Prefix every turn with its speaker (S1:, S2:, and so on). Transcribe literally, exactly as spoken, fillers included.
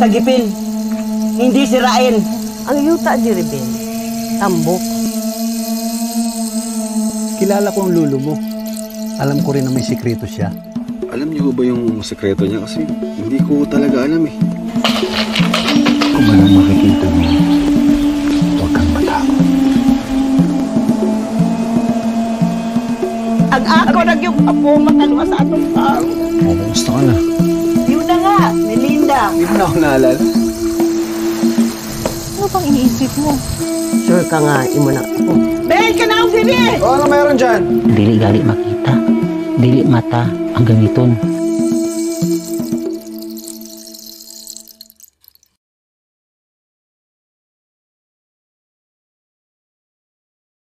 S1: sa gipil. Hindi sirain.
S2: Ang yuta di rebel, tambok.
S3: Kilala ko ang lulo mo. Alam ko rin na may sikreto siya.
S4: Alam niyo ba yung sekreto niya? Kasi hindi ko talaga alam eh.
S3: Kung anong makikita mo, huwag kang matakot.
S2: Ang ako nag yung apo matalwa sa atong pang.
S3: Oo, gusto ka na.
S2: Yun na nga, Melinda.
S4: Hindi mo na ako naalala.
S5: Ano bang iniisip mo?
S2: Sure ka nga, imo na ako.
S1: Behel ka na ang bibi!
S4: O, ano meron dyan?
S6: Dili gali makita. Dili mata ang gamiton.